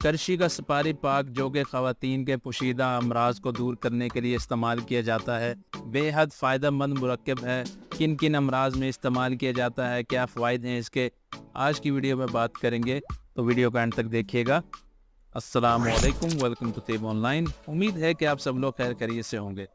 करशी का सुपारी पाक जो कि ख़वातीन के पोशीदा अमराज को दूर करने के लिए इस्तेमाल किया जाता है, बेहद फ़ायदेमंद मुरक्कब है। किन किन अमराज में इस्तेमाल किया जाता है, क्या फ़वाइद हैं इसके, आज की वीडियो में बात करेंगे, तो वीडियो को एंड तक देखिएगा। अस्सलामुअलैकुम, वेलकम टू तेब ऑनलाइन। उम्मीद है कि आप सब लोग खैर खैरियत से होंगे।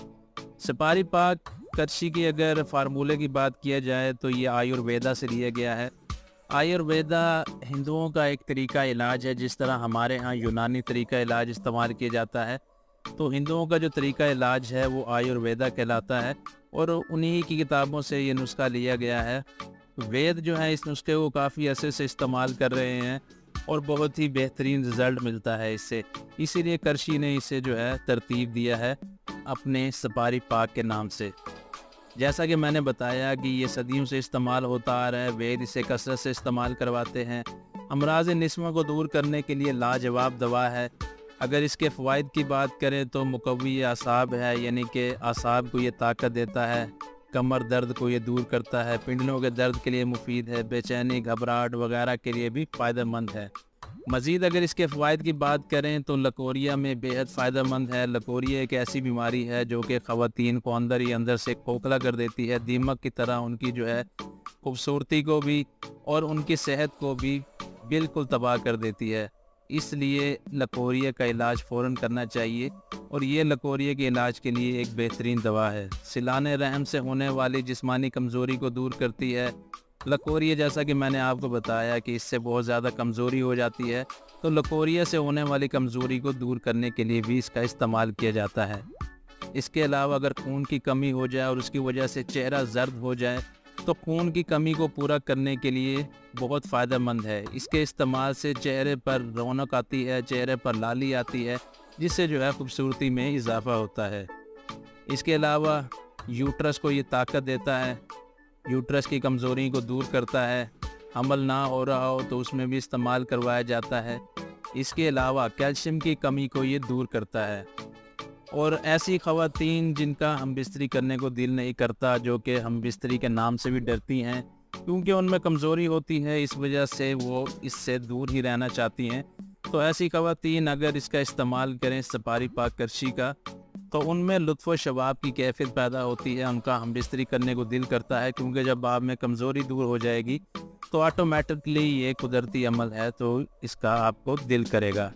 सुपारी पाक करशी की अगर फार्मूले की बात किया जाए तो ये आयुर्वेदा से लिया गया है। आयुर्वेदा हिंदुओं का एक तरीका इलाज है, जिस तरह हमारे यहाँ यूनानी तरीका इलाज इस्तेमाल किया जाता है, तो हिंदुओं का जो तरीका इलाज है वो आयुर्वेदा कहलाता है और उन्हीं की किताबों से ये नुस्खा लिया गया है। वेद जो है इस नुस्खे को काफ़ी अरसे से इस्तेमाल कर रहे हैं और बहुत ही बेहतरीन रिज़ल्ट मिलता है इससे, इसीलिए करशी ने इसे जो है तरतीब दिया है अपने सुपारी पाक के नाम से। जैसा कि मैंने बताया कि ये सदियों से इस्तेमाल होता आ रहा है, वेद इसे कसरत से इस्तेमाल करवाते हैं। अमराज निस्वा को दूर करने के लिए लाजवाब दवा है। अगर इसके फ़वाइद की बात करें तो मुकव्वी आसाब है, यानी कि आसाब को ये ताकत देता है, कमर दर्द को ये दूर करता है, पिंडलों के दर्द के लिए मुफीद है, बेचैनी घबराहट वगैरह के लिए भी फ़ायदेमंद है। मज़ीद अगर इसके फ़वाइद की बात करें तो लकोरिया में बेहद फ़ायदेमंद है। लकोरिया एक ऐसी बीमारी है जो कि ख़वातीन को अंदर ही अंदर से खोखला कर देती है, दीमक की तरह उनकी जो है खूबसूरती को भी और उनकी सेहत को भी बिल्कुल तबाह कर देती है। इसलिए लकोरिया का इलाज फ़ौरन करना चाहिए और ये लकोरिया के इलाज के लिए एक बेहतरीन दवा है। सिलाने रहम से होने वाली जिस्मानी कमज़ोरी को दूर करती है। लकोरिया, जैसा कि मैंने आपको बताया कि इससे बहुत ज़्यादा कमज़ोरी हो जाती है, तो लकोरिया से होने वाली कमज़ोरी को दूर करने के लिए भी इसका इस्तेमाल किया जाता है। इसके अलावा अगर खून की कमी हो जाए और उसकी वजह से चेहरा जर्द हो जाए तो खून की कमी को पूरा करने के लिए बहुत फ़ायदेमंद है। इसके इस्तेमाल से चेहरे पर रौनक आती है, चेहरे पर लाली आती है, जिससे जो है खूबसूरती में इजाफ़ा होता है। इसके अलावा यूट्रस को ये ताकत देता है, यूट्रस की कमज़ोरी को दूर करता है। हमल ना हो रहा हो तो उसमें भी इस्तेमाल करवाया जाता है। इसके अलावा कैल्शियम की कमी को ये दूर करता है। और ऐसी ख़वातीन जिनका हम बिस्तरी करने को दिल नहीं करता, जो कि हम बिस्तरी के नाम से भी डरती हैं क्योंकि उनमें कमज़ोरी होती है, इस वजह से वो इससे दूर ही रहना चाहती हैं, तो ऐसी ख़वातीन अगर इसका इस्तेमाल करें सुपारी पाक करशी का, तो उनमें लुत्फ़ व शबाब की कैफियत पैदा होती है, उनका हम बिस्तरी करने को दिल करता है, क्योंकि जब आप में कमज़ोरी दूर हो जाएगी तो ऑटोमेटिकली ये कुदरती अमल है, तो इसका आपको दिल करेगा।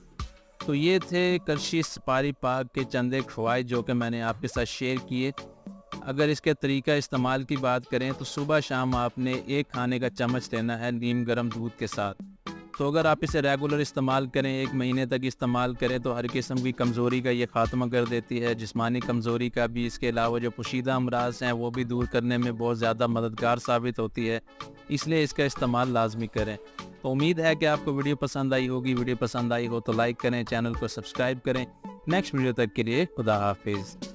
तो ये थे करशी सुपारी पाक के चंद एक फ़वाइद जो कि मैंने आपके साथ शेयर किए। अगर इसके तरीका इस्तेमाल की बात करें तो सुबह शाम आपने एक खाने का चम्मच लेना है नीम गर्म दूध के साथ। तो अगर आप इसे रेगुलर इस्तेमाल करें, 1 महीने तक इस्तेमाल करें, तो हर किस्म की कमज़ोरी का ये ख़ात्मा कर देती है, जिस्मानी कमज़ोरी का भी। इसके अलावा जो पोशीदा अमराज हैं वो भी दूर करने में बहुत ज़्यादा मददगार साबित होती है, इसलिए इसका इस्तेमाल लाजमी करें। तो उम्मीद है कि आपको वीडियो पसंद आई होगी। वीडियो पसंद आई हो तो लाइक करें, चैनल को सब्सक्राइब करें। नेक्स्ट वीडियो तक के लिए खुदा हाफिज़।